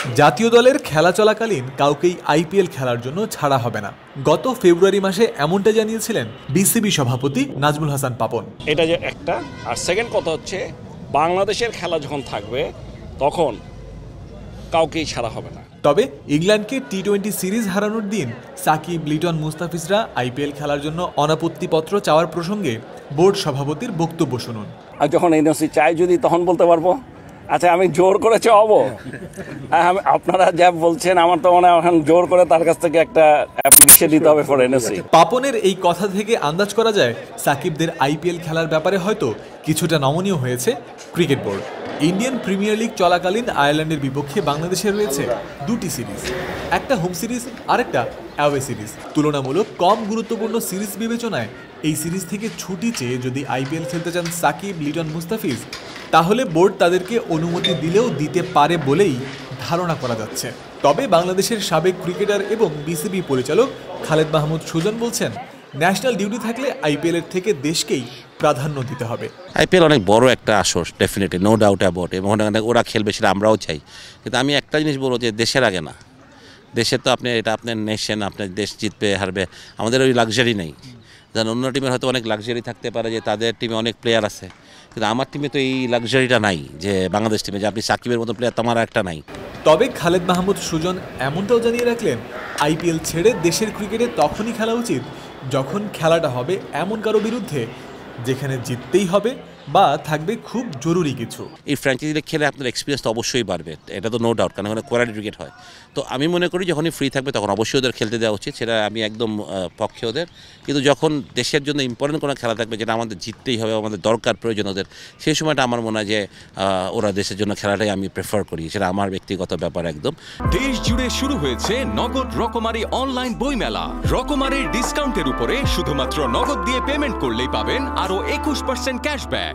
জাতীয় দলের খেলা চলাকালীন কাউকেই আইপিএল খেলার জন্য ছাড়া হবে না। গত ফেব্রুয়ারি মাসে এমনটা জানিয়েছিলেন বিসিবি সভাপতি নাজমুল হাসান পাপন। এটা যে একটা, আর সেকেন্ড কথা হচ্ছে বাংলাদেশের খেলা যখন থাকবে তখন কাউকেই ছাড়া হবে না। তবে ইংল্যান্ডকে টি-20 সিরিজ হারানোর দিন সাকিব, লিটন, মুস্তাফিজরা আইপিএল খেলার জন্য অনাপত্তিপত্র চাওয়ার প্রসঙ্গে বোর্ড সভাপতির বক্তব্য শুনুন। আর যখন এনওসি চাই যদি তখন বলতে পারবো আচ্ছা আমি জোর করে চাওয়াবো। আপনারা যা বলছেন আমার তো মনে হয় এখন জোর করে তার কাছ থেকে একটা অ্যাপ্লিকেশন দিতে হবে ফর এনওসি। পাপনের এই কথা থেকে আন্দাজ করা যায় সাকিবদের আইপিএল খেলার ব্যাপারে হয়তো কিছুটা নমনীয় হয়েছে cricket board. Indian premier league চলাকালীন আয়ারল্যান্ডের বিপক্ষে বাংলাদেশের রয়েছে দুটি সিরিজ, একটা হোম সিরিজ আরেকটা অ্যাওয়ে সিরিজ। তুলনামূলক কম গুরুত্বপূর্ণ সিরিজ বিবেচনায় এই সিরিজ থেকে ছুটি চেয়ে যদি আইপিএল খেলতে চান সাকিব, লিটন, মুস্তাফিজ, তাহলে বোর্ড তাদেরকে অনুমতি দিলেও দিতে পারে বলেই ধারণা করা যাচ্ছে। তবে বাংলাদেশের সাবেক ক্রিকেটার এবং বিসিবি পরিচালক খালেদ মাহমুদ সুজন বলছেন, ন্যাশনাল ডিউটি থাকলে আইপিএল এর থেকে দেশকেই প্রাধান্য দিতে হবে। আইপিএল অনেক বড় একটা আসর, ডেফিনেটলি, নো ডাউট অ্যাবাউট, এবং ওরা খেলবে সেটা আমরাও চাই। কিন্তু আমি একটা জিনিস বলবো যে দেশের আগে না, দেশের তো আপনি এটা আপনার নেশন, আপনার দেশ জিতবে হারবে, আমাদের ওই লাক্সারি নেই। যেন অন্য টিমের হয়তো অনেক লাক্সারি থাকতে পারে যে তাদের টিমে অনেক প্লেয়ার আছে, কিন্তু আমার টিমে তো এই লাক্সারিটা নাই, যে বাংলাদেশ টিমে যে আপনি সাকিবের মতো প্লেয়ার তোমার একটা নাই। তবে খালেদ মাহমুদ সুজন এমনটাও জানিয়ে রাখলেন, আইপিএল ছেড়ে দেশের ক্রিকেটে তখনই খেলা উচিত যখন খেলাটা হবে এমন কারো বিরুদ্ধে যেখানে জিততেই হবে বা থাকবে খুব জরুরি কিছু। এই ফ্র্যাঞ্চাইজিতে খেলে আপনার এক্সপিরিয়েন্স তো অবশ্যই বাড়বে, এটা তো নো ডাউট, কারণ ওখানে কোয়ালিটি ক্রিকেট হয়। তো আমি মনে করি যখনই ফ্রি থাকবে তখন অবশ্যই ওদের খেলতে দেওয়া উচিত, সেটা আমি একদম পক্ষে ওদের। কিন্তু যখন দেশের জন্য ইম্পর্টেন্ট কোনো খেলা থাকবে যেটা আমাদের জিততেই হবে, আমাদের দরকার, প্রয়োজন ওদের, সেই সময়টা আমার মনে হয় যে ওরা দেশের জন্য খেলাটাই আমি প্রেফার করি, সেটা আমার ব্যক্তিগত ব্যাপার একদম। দেশ জুড়ে শুরু হয়েছে নগদ রকমারি অনলাইন বইমেলা। রকমারির ডিসকাউন্টের উপরে শুধুমাত্র নগদ দিয়ে পেমেন্ট করলেই পাবেন আরও 21% ক্যাশব্যাক।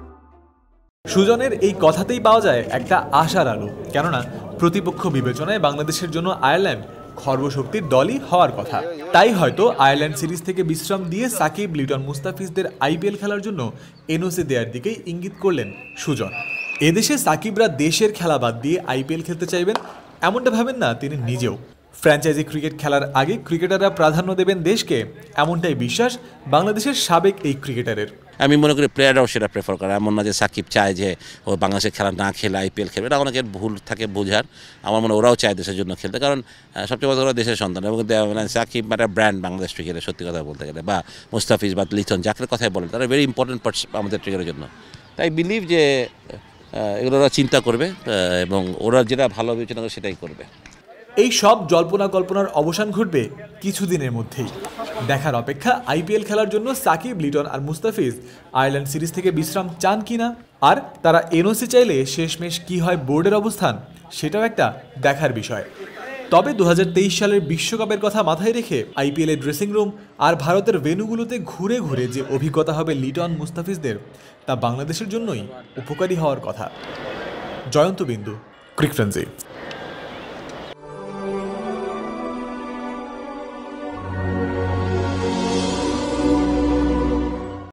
সুজনের এই কথাতেই পাওয়া যায় একটা আশার আলো, কেননা প্রতিপক্ষ বিবেচনায় বাংলাদেশের জন্য আয়ারল্যান্ড খর্বশক্তির দলই হওয়ার কথা। তাই হয়তো আয়ারল্যান্ড সিরিজ থেকে বিশ্রাম দিয়ে সাকিব, লিটন, মুস্তাফিজদের আইপিএল খেলার জন্য এনওসি দেওয়ার দিকেই ইঙ্গিত করলেন সুজন। এদেশে সাকিবরা দেশের খেলা বাদ দিয়ে আইপিএল খেলতে চাইবেন এমনটা ভাবেন না তিনি নিজেও। ফ্র্যাঞ্চাইজি ক্রিকেট খেলার আগে ক্রিকেটাররা প্রাধান্য দেবেন দেশকে, এমনটাই বিশ্বাস বাংলাদেশের সাবেক এই ক্রিকেটারের। আমি মনে করি প্লেয়াররাও সেটা প্রেফার করে, এমন না যে সাকিব চায় যে ও বাংলাদেশের খেলা না খেলে আইপিএল খেলবে, এটা অনেকের ভুল থাকে বোঝার। আমার মনে ওরাও চায় দেশের জন্য খেলতে, কারণ সবচেয়ে বড় ওরা দেশের সন্তান, এবং সাকিব একটা ব্র্যান্ড বাংলাদেশ ক্রিকেটের, সত্যি কথা বলতে গেলে, বা মুস্তাফিজ বা লিটন, যাকে কথাই বলেন, তারা ভেরি ইম্পর্টেন্ট পার্টস আমাদের ক্রিকেটের জন্য। তাই বিলিভ যে এগুলো ওরা চিন্তা করবে এবং ওরা যেটা ভালো বিবেচনা করে সেটাই করবে। এই সব জল্পনা কল্পনার অবসান ঘটবে কিছুদিনের মধ্যেই। দেখার অপেক্ষা আইপিএল খেলার জন্য সাকিব, লিটন আর মুস্তাফিজ আয়ারল্যান্ড সিরিজ থেকে বিশ্রাম চান কিনা, আর তারা এনওসি চাইলে শেষমেশ কি হয় বোর্ডের অবস্থান, সেটাও একটা দেখার বিষয়। তবে 2023 সালের বিশ্বকাপের কথা মাথায় রেখে আইপিএলের ড্রেসিং রুম আর ভারতের ভেন্যুগুলোতে ঘুরে ঘুরে যে অভিজ্ঞতা হবে লিটন, মুস্তাফিজদের, তা বাংলাদেশের জন্যই উপকারী হওয়ার কথা। জয়ন্ত বিন্দু, ক্রিকফ্রেঞ্জি।